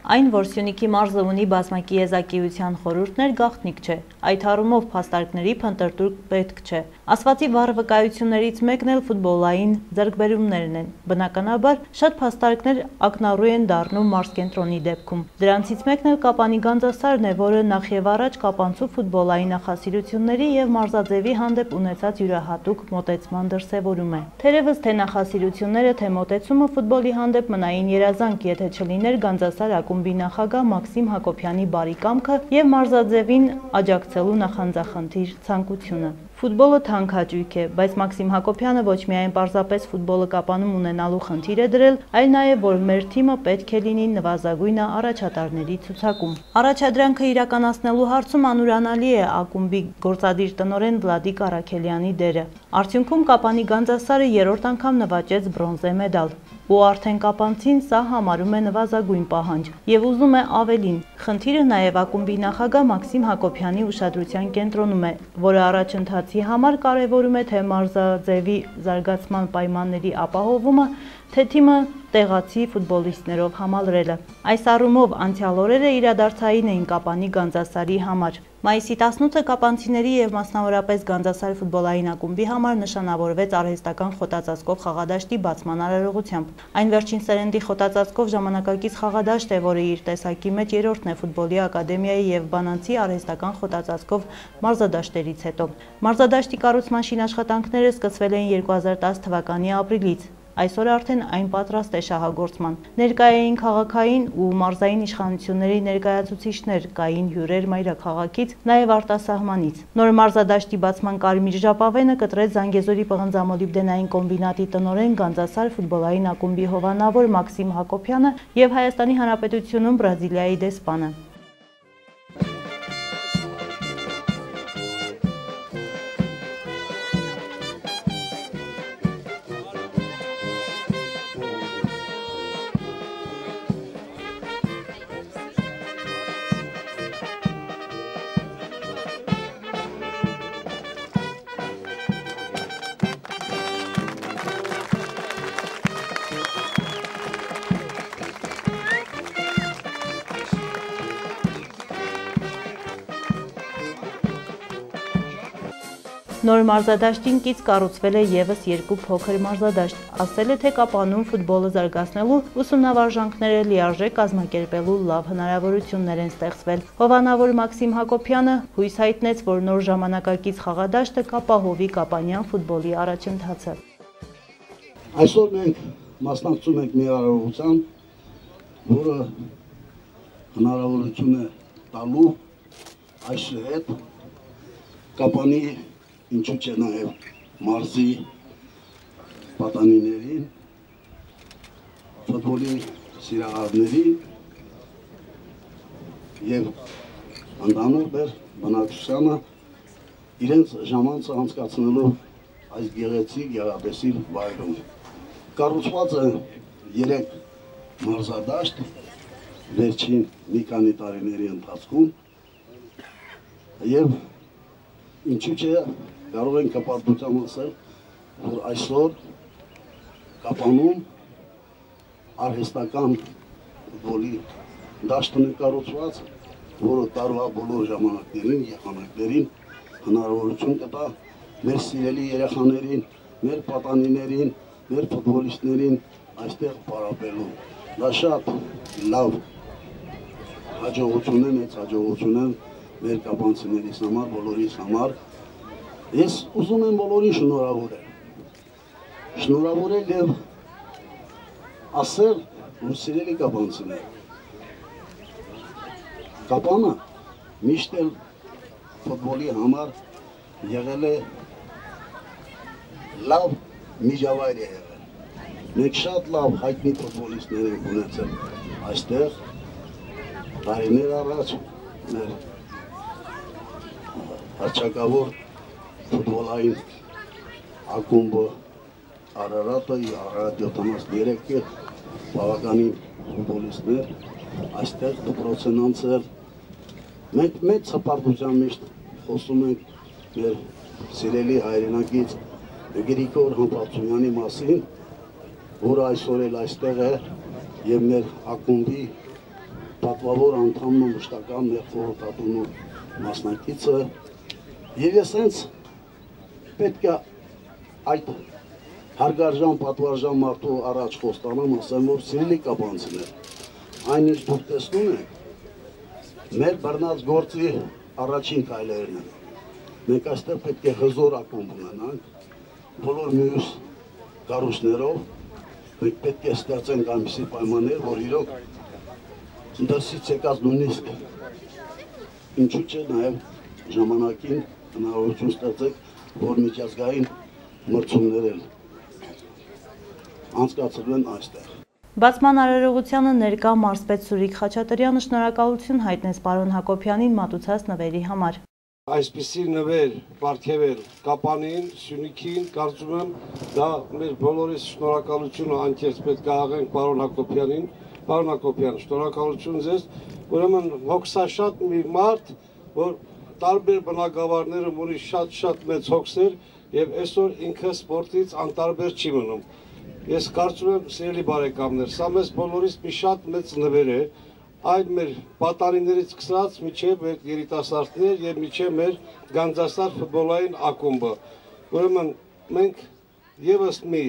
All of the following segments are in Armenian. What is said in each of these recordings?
Այն, որ Սյունիքի մարզը ունի բազմակի եզակիության խորհուրդներ, գաղտնիք չէ, այդ առումով փաստարկների փնտրտուր պետք չէ։ Ասվածի վառ վկայություններից մեկն էլ ֆուտբոլային ձեռքբերումներն են։ Բնականաբար, շատ փաստարկներ ակնառու են դառնում մարզկենտրոնի դեպքում։ Դրանցից մեկն էլ Կապանի Գանձասարն է, որը նախ եւ առաջ կապանցու ֆուտբոլային նախասիրությունների եւ մարզաձևի հանդեպ ունեցած յուրահատուկ մոտեցման դրսեւորում է։ Թերևս թե նախասիրությունները, թե մոտեցումը ֆուտբոլի հանդեպ մնային երազանք, եթե չլիներ Գանձասար ակումբի նախագահ Մաքսիմ Հակոբյանի բարի կամքը եւ մարզաձևին աջակցելու նախանձախնդիր ցանկությունը։ Ֆուտբոլը թանկ հաճույք է, բայց Մաքսիմ Հակոբյանը ոչ միայն պարզապես ֆուտբոլը կապանում ունենալու խնդիր է դրել, այլ նաև որ մեր թիմը պետք է լինի նվազագույնը առաջատարների ցուցակում։ Առաջադրանքը իրականացնելու հարցում անուրանալի է ակումբի գործադիր տնօրեն Վլադիկ Առաքելյանի դերը։ Արդյունքում Կապանի Գանձասարը երրորդ անգամ նվաճեց բրոնզե մեդալ։ Ու արդեն կապանցին սա համարում է նվազագույն պահանջ եւ ուզում է ավելին։ Խնդիրը նաեւ ակումբի նախագահ Մաքսիմ Հակոբյանի ուշադրության կենտրոնում է, որը առաջընթացի համար կարևորում է թե մարզաձևի զարգացման պայմանների ապահովումը, թե թիմը տեղացի ֆուտբոլիստներով համալրելը։ Այս առումով անցյալ օրերը իրադարձային էին Կապանի Գանձասարի համար։ Մայիսի 18-ը կապանցիների եւ մասնավորապես Գանձասար ֆուտբոլային ակումբի համար նշանավորվեց արհեստական խոտածածկով խաղադաշտի բացման արարողությամբ։ Այն վերջին սերնդի խոտածածկով ժամանակակից խաղադաշտ է, որը իր տեսակի մեջ երրորդն է ֆուտբոլի ակադեմիայի եւ Բանանցի արհեստական խոտածածկով մարզադաշտերից հետո։ Մարզադաշտի կառուցման շինաշխատանքները սկսվել էին 2010 թվականի ապրիլից։ Այսօր արդեն այն պատրաստ է շահագործման։ Ներկա էին քաղաքային ու մարզային իշխանությունների ներկայացուցիչներ, կային հյուրեր մայրաքաղաքից, նաև արտասահմանից։ Նոր մարզադաշտի բացման կարմիր ժապավենը կտրեց Զանգեզուրի պղնձամոլիբդենային կոմբինատի տնօրեն Գանձասար ֆուտբոլային ակումբի հովանավոր Մաքսիմ Հակոբյանը եւ Հայաստանի Հանրապետությունում Բրազիլիայի դեսպանը։ Նոր մարզադաշտին կից կառուցվել է եւս երկու փոքր մարզադաշտ, ասել է թե Կապանում ֆուտբոլը զարգացնելու ուսումնավարժանքները լիարժեք կազմակերպելու լավ հնարավորություններ են ստեղծվել։ Հովանավոր Մաքսիմ Հակոբյանը հույս հայտնեց, որ նոր ժամանակակից խաղադաշտը կապահովի կապանյան ֆուտբոլի առաջընթացը։ Այսօր մենք մասնակցում ենք մի արարողության, որը հնարավորություն է տալու այս հետ Կապանի ինչու՞ չէ նաև մարզի պատանիներին, ֆուտբոլի սիրահարներին եւ ընդհանուր մեր բնակչությանը իրենց ժամանցը անցկացնելու այս գեղեցիկ գեղարվեստի վայրում։ Կառուցված է 3 մարզադաշտ վերջին մի քանի տարիների ընթացքում եւ ինչու՞ չէ կարող ենք հպարտությամբ ասել, որ այսօր Կապանում արհեստական ֆուտբոլի դաշտն է կառուցված, որը տարվա բոլոր ժամանակներին, եղանակներին հնարավորություն կտա մեր սիրելի երեխաներին, մեր պատանիներին, մեր ֆուտբոլիստներին այստեղ պարապելու։ Դա շատ լավ հաջողություն է, մեծ հաջողություն է մեր կապանցիներիս համար, բոլորիս համար։ Ես ուզում եմ բոլորին շնորհավորել եւ ասել, որ սիրելի կապանցիներ, Կապանը միշտ էլ ֆուտբոլի համար եղել է լավ միջավայր է եղել։ Մենք շատ լավ հայտնի ֆուտբոլիստներ ենք ունեցել այստեղ տարիներ առաջ մեր հռչակավոր ֆուտբոլային ակումբը Արարատը, Արարատ 73-ը բավականին ֆուտբոլիստներ այստեղ դպրոց են անցել։ Մենք մեծ հպարտությամբ միշտ խոսում ենք մեր սիրելի հայրենակից Գրիգոր Համբարձումյանի մասին, որը այսօր էլ այստեղ է եւ մեր ակումբի պատվավոր անդամն ու մշտական խորհրդատու մասնակիցը եւ ես հենց պետք է այդ հարգարժան պատվարժան մարդու առաջ խոստանամ ասեմ, որ սիրելի կապանցիներ, այն ինչ դուք տեսնում եք մեր բռնած գործի առաջին քայլերն են։ Մենք այստեղ պետք է հզոր ակումբ ունենանք, բոլոր մյուս կառույցներով մենք պետք է ստեղծենք այնպիսի պայմաններ, որ իրոք դրսից եկած նույնիսկ ինչու՞ չէ նաև ժամանակին հնարավորություն ստեղծեք, որ միջազգային մրցումներ էլ անցկացվեն այստեղ։ Բացման արարողությանը ներկա մարզպետ Սուրիկ Խաչատրյանը շնորհակալություն հայտնեց պարոն Հակոբյանին մատուցած նվերի համար։ Այսպիսի նվեր պարգևել Կապանին, Սյունիքին, կարծում եմ դա մեր բոլորիս շնորհակալությունը անկեղծ պետք է աղենք պարոն Հակոբյանին։ Պարոն Հակոբյան, շնորհակալություն ձեզ, ուրեմն հոգսաշատ մի մարդ, որ տարբեր բնակավարներում ունի շատ մեծ հոգսեր եւ այսօր ինքը սպորտից անտարբեր չի մնում։ Ես կարծում եմ, սիրելի բարեկամներ, սա մեզ բոլորիս մի շատ մեծ նվեր է, այդ մեր պատանիներից սկսած միջև մեր երիտասարդներ եւ միջև մեր Գանձասար ֆուտբոլային ակումբը։ Ուրեմն մենք եւս մի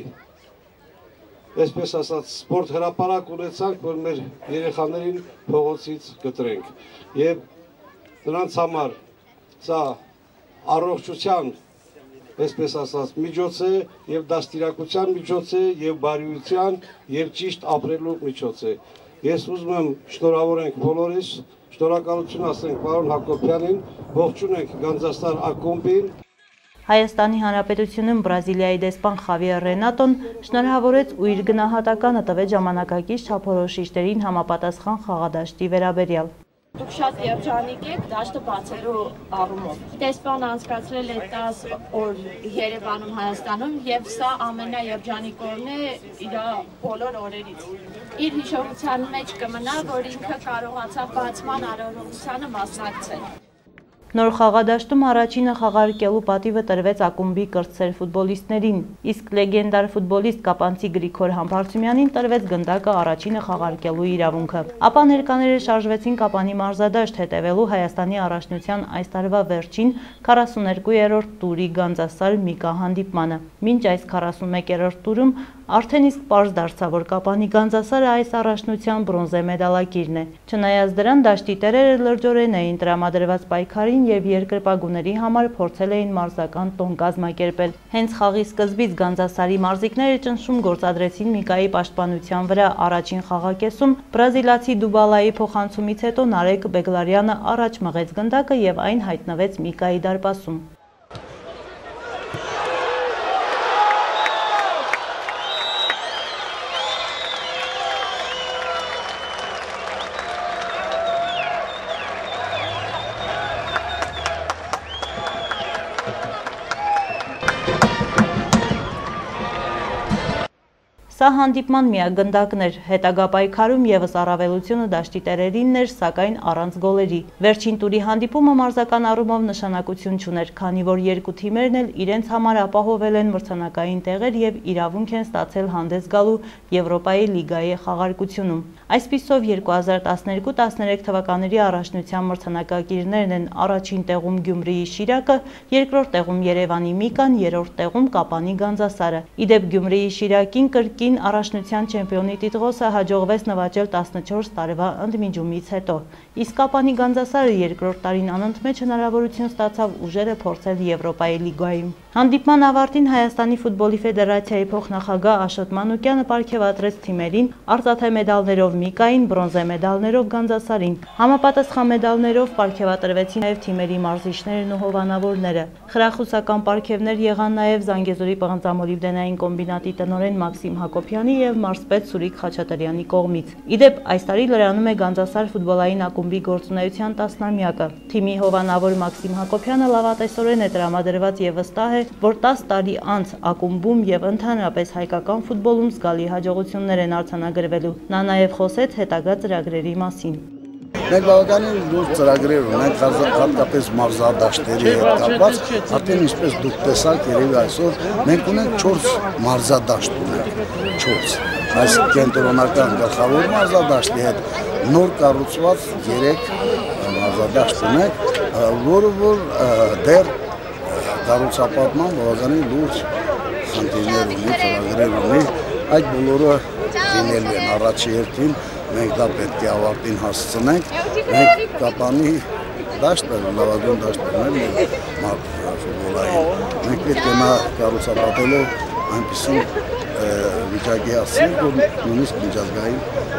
այսպես ասած սպորտ հրապարակ ունեցանք, որ մեր երեխաներին փողոցից կտրենք եւ նրանց համար սա առողջության այսպես ասած միջոց է եւ դաստիարակության միջոց է եւ բարիության եւ ճիշտ ապրելու միջոց է։ Ես ուզում եմ շնորհավորենք բոլորիս, շնորհակալություն ասենք պարոն Հակոբյանին, ողջունենք Գանձասար ակումբին։ Հայաստանի Հանրապետությունում Բրազիլիայի դեսպան Խավիեր Ռենատոն շնորհավորեց ու իր գնահատականը տվեց ժամանակակից չափորոշիչներին համապատասխան խաղադաշտի վերաբերյալ։ Դուք շատ երջանիկ եք դաշտը բացելու առումով։ Դեսպանը անցկացրել է 10 օր Երևանում, Հայաստանում եւ սա ամենաերջանիկ օրն է իր բոլոր օրերից։ Իր հիշողության մեջ կմնա, որ ինքը կարողացավ բացման արարողությանը մասնակցել։ Նոր խաղադաշտում առաջինը խաղարկելու պատիվը տրվեց ակումբի կրտսեր ֆուտբոլիստներին, իսկ լեգենդար ֆուտբոլիստ կապանցի Գրիգոր Համբարձումյանին տրվեց գնդակը առաջինը խաղարկելու իրավունքը։ Ապա ներկաները շարժվեցին Կապանի մարզադաշտ հետևելու Հայաստանի առաջնության այս տարվա վերջին 42-րդ տուրի Գանձասար Միկա հանդիպմանը։ Մինչ այս 41-րդ տուրում արդեն իսկ պարզ դարձավ, որ Կապանի Գանձասարը այս առաջնության բրոնզե մեդալակիրն է։ Չնայած դրան դաշտի տերերը լրջորեն էին տրամադրված պայքարին եւ երկրպագուների համար փորձել էին մարզական տոն կազմակերպել։ Հենց խաղի սկզբից Գանձասարի մարզիկները ճնշում գործադրեցին Միկայի պաշտպանության վրա։ Առաջին խաղակեսում բրազիլացի Դուբալայի փոխանցումից հետո Նարեկ Բեգլարյանը առաջ մղեց գնդակը եւ այն հայտնվեց Միկայի դարպասում։ Սա հանդիպման միակ գնդակն էր, հետագա պայքարում եւս առավելությունը դաշտի տերերինն էր, սակայն առանց գոլերի։ Վերջին տուրի հանդիպումը մարզական առումով նշանակություն չուներ, քանի որ երկու թիմերն էլ իրենց համար ապահովել են մրցանակային տեղեր եւ իրավունք են ստացել հանդես գալու Եվրոպայի լիգայի խաղարկությունում։ Այսպիսով 2012-13 թվականների առաջնության մրցանակակիրներն են առաջին տեղում Գյումրիի Շիրակը, երկրորդ տեղում Երևանի Միկան, երրորդ տեղում Կապանի Գանձասարը։ Իդեպ Գյումրիի Շիրակին կրկին առաջնության չեմպիոնի տիտղոսը հաջողվեց նվաճել 14 տարվա ընդմիջումից հետո, իսկ Կապանի Գանձասարը երկրորդ տարին անընդմեջ հնարավորություն ստացավ ուժերը փորձել Եվրոպայի լիգայում։ Հանդիպման ավարտին Հայաստանի ֆուտբոլի ֆեդերացիայի փոխնախագահ Աշոտ Մանուկյանը պարգևատրեց թիմերին արծաթե մեդալներով Միկային, բրոնզե մեդալներով Գանձասարին։ Համապատասխան մեդալներով պարգևատրվեցին նաև թիմերի մարզիչներն ու հովանավորները։ Խրախուսական պարգևներ եղան նաև Զանգեզուրի պղնձամոլիբդենային կոմբինատի տնօրեն Մաքսիմ Հակոբյանի եւ մարզպետ Սուրիկ Խաչատրյանի կողմից։ Իդեպ այս տարի լրանում է Գանձասար ֆուտբոլային ակումբի գործունեության 10-ամյակը։ Թիմի հովանավոր Մաքսիմ Հակոբյանը լավատեսորեն է տրամադրված եւ վստահ է, որ 10 տարի անց ակումբում եւ ընդհանրապես հայկական ֆուտբոլում զգալի հաջողություններ են արձանագրվելու։ Նա նաեւ խոսեց հետագա ծրագրերի մասին։ Մենք բավականին լուրջ ծրագրեր ունենք, հատկապես մարզադաշտերի հետ կապված, արդեն ինչպես դուք տեսաք, երևի այսօր մենք ունենք 4 մարզադաշտ ունենք, 4, այս կենտրոնական գլխավոր մարզադաշտի հետ նոր կառուցված 3 մարզադաշտ ունենք, որը որ դեռ կառուցապատման բավականին լուրջ խնդիրներ ունի, ծրագրեր ունի, այդ բոլորը լինելու են առաջի հերթին, մենք դա պետք է ավարտին հասցնենք, մենք Կապանի դաշտը, լավագույն դաշտն է ֆուտբոլային, մենք պետք է նա կառուցապատելով այնպիսի վիճակի հասցնենք, որ նույնիսկ միջազգային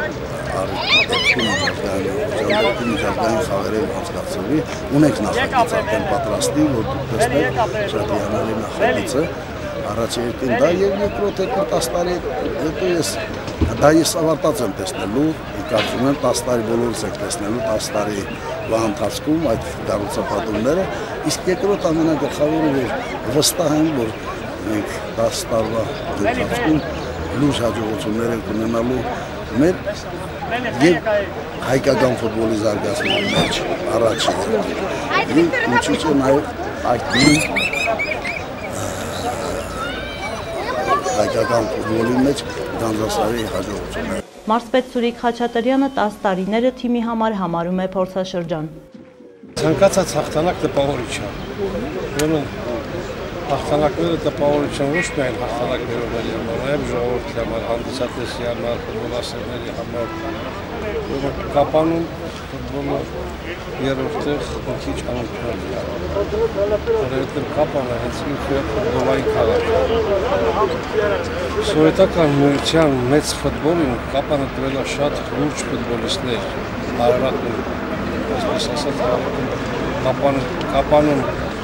միջազգային խաղերով անցկացվի, ունենք նախագիծ արդեն պատրաստի, որ դուք տեսնեք շատ հիանալի նախագիծ է, առաջի երկին դա և երկրորդ երկրորդ 10 տարի հետո ես ավարտած եմ տեսնելու, կարծում եմ 10 տարի բոլորս եք տեսնելու 10 տարի ընթացքում այդ կառուցապատումները, իսկ երկրորդ ամենագլխավորը որ վստահ եմ, որ մենք 10 տարվա ընթացքում լուրջ հաջողություններ ենք ունենալու մեր և հայկական ֆուտբոլի զարգացման մեջ առաջի երկրին, ինչու՞ չէ նաև այդ հայկական ֆուտբոլի մեջ Գանձասարի հաջողությունները։ Մարզպետ Սուրիկ Խաչատրյանը 10 տարիները թիմի համար համարում է փորձաշրջան։ Ցանկացած հաղթանակ տպավորիչ է, ուրեմն հաղթանակները տպավորիչ են ոչ միայն հաղթանակներով այլ նաև ժողովրդի համար, հանդիսատեսի համար, ֆուտբոլասերների համար, ուրեմն Կապանում ֆուտբոլը երրորդ տեղ մի քիչ անընդհատ է, որովհետև Կապանը հենց ինքը ֆուտբոլային քաղաք է։ Սովետական միության մեծ ֆուտբոլին Կապանը տվել է շատ լուրջ ֆուտբոլիստներ, Արարատում, այսպես ասած, Կապանում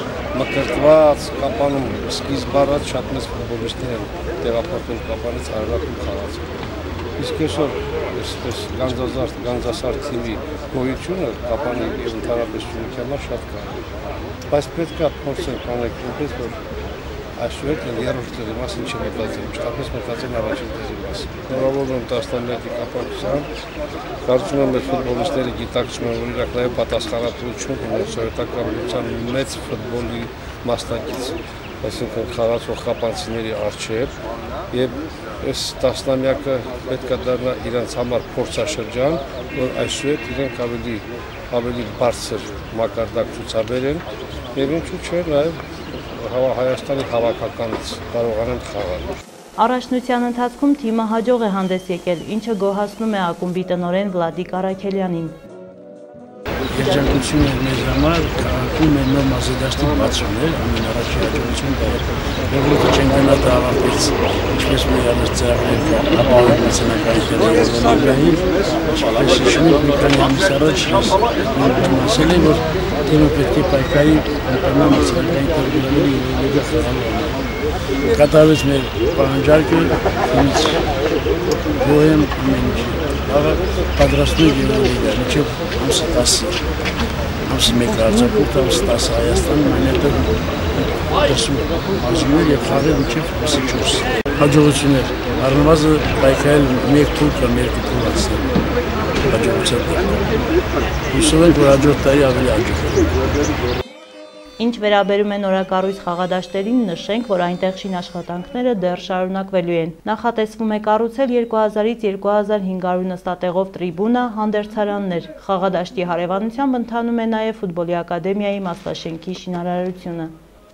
մկրտված, Կապանում սկիզբ առած շատ մեծ ֆուտբոլիստներ են տեղափոխվել Կապանից Արարատում խաղաց։ Իսկ այսօր այսպես Գանձասար թիմի գոյությունը Կապանի և ընդհանրապես Սյունիքի համար շատ կարևոր է։ Բայց պետք է փորձենք անել այնպես, որ այսուհետ երրորդ տեղի մասին չմտածեմ, մշտապես մտածեմ առաջին տեղի մասին։ Նորաբով եմ 10 տարի կապակցությամբ, կարծում եմ մեր ֆուտբոլիստները գիտակցում են, որ իրաք նաև պատասխանատվություն ունեն սովետական միության մեծ ֆուտբոլի մասնակից, այսինքն խաղացող կապանցիների առջև, և այս տասնամյակը պետք է դառնա իրենց համար փորձաշրջան, որ այսուհետ իրենք ավելի բարձր մակարդակ ցուցաբերեն, և ինչու՞ չէ նաև Հայաստանի հավաքականից կարողանան խաղալ։ Առաջնության ընթացքում թիմը հաջող է հանդես եկել, ինչը գոհացնում է ակումբի տնօրեն Վլադիկ Առաքելյանին։ Երջանկություն էր մեզ համար, քաղաքում մեր նոր մարզադաշտի բացումն էր, ամեն առաջի հաջողություն դա էր։ Եվրոպա չեմպիոնատը ավարտվեց, ինչպես մեր առաջ ծրագրեր ապահովում մրցանակային տեղավորումներին, ինչպես հիշում եք մի քանի ամիս առաջ ասել եմ, որ թիմը պետք է պայքարի անկարման մրցանակային տեղավորումների և խաղալու։ Կատարվեց մեր պահանջարկը, թիմից գոհ եմ ամեն ինչի։ Պատրաստում ենք Եվրոլիգա, մինչև ամսի 10-ը, ամսի 1 արձակուրդ, ամսի 10-ը Հայաստանում, այն հետո տեսում մարզումներ և խաղեր մինչև ամսի 4-ը։ Հաջողություններ, առնվազն պայքարել մեկ թուր կամ երկու թուր անցնել հաջողության դեպքում։ Հուսով ենք, որ հաջորդ տարի ավելի հաջող։ Ինչ վերաբերում է նորակառույց խաղադաշտերին, նշենք, որ այնտեղ շինաշխատանքները դեռ շարունակվելու են։ Նախատեսվում է կառուցել 2000-ից 2500 նստատեղով տրիբունա, հանդերձարաններ։ Խաղադաշտի հարևանությամբ ընթանում է նաև ֆուտբոլի ակադեմիայի մասնաշենքի շինարարությունը։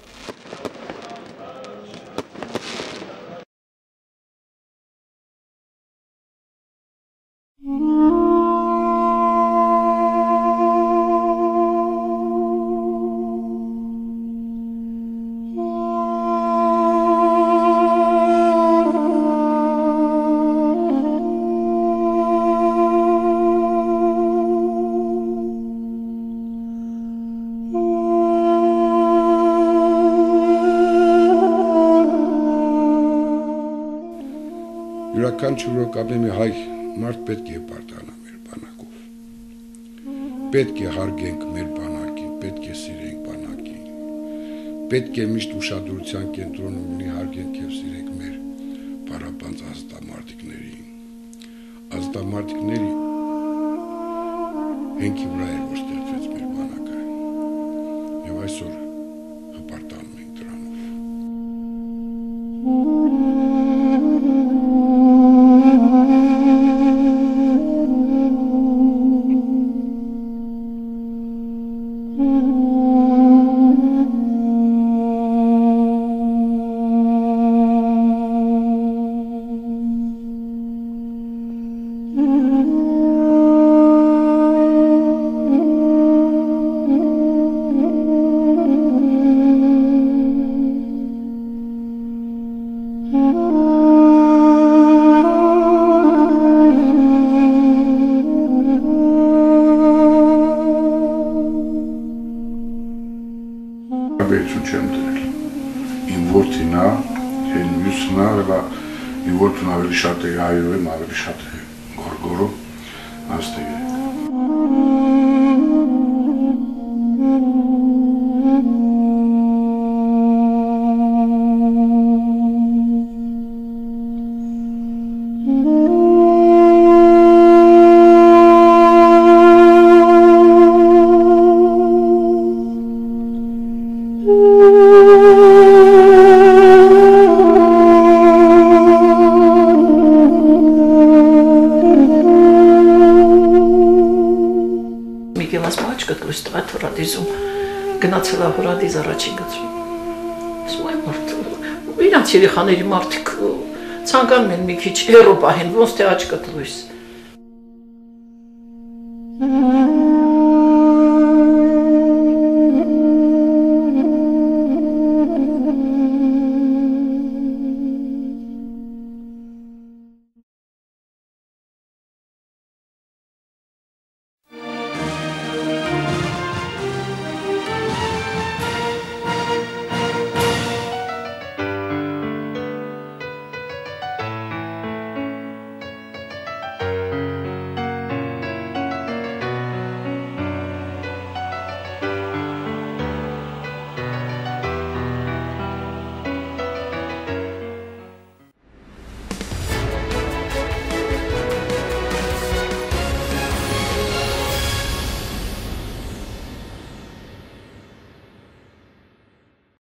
Յուրաքանչյուր մի հայ մարդ պետք է պարտանա մեր բանակով։ Պետք է հարգենք մեր բանակին, պետք է սիրենք բանակին։ Պետք է միշտ ուշադրության կենտրոնում ունի հարգենք և սիրենք մեր պարապանց ազատամարտիկներին։ Ազատամարտիկների հենքի վրա էր, որ ստեղծվեց մեր բանակը։ Եվ այսօր հպարտանում ենք դրանով։ Որդուն ավելի շատ է հայրում, ավելի շատ է գորգորում, աստեղ է։ Գնացել է հորադիզ առաջին գծում։ Ասում եմ մարդու, իրանց երեխաների մարդիկ ցանկանում են մի քիչ հեռու պահեն, ոնց թե աչքդ լույս։